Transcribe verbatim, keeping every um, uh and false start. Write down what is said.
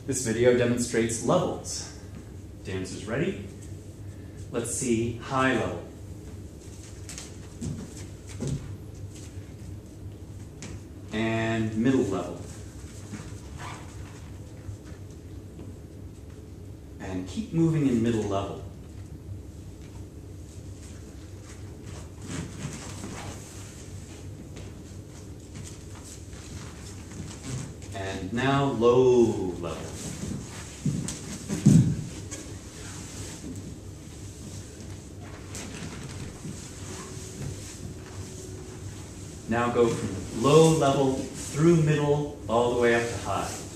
This video demonstrates levels. Dancers ready? Let's see high level. And middle level. And keep moving in middle level. And now low level. Now go from low level through middle all the way up to high.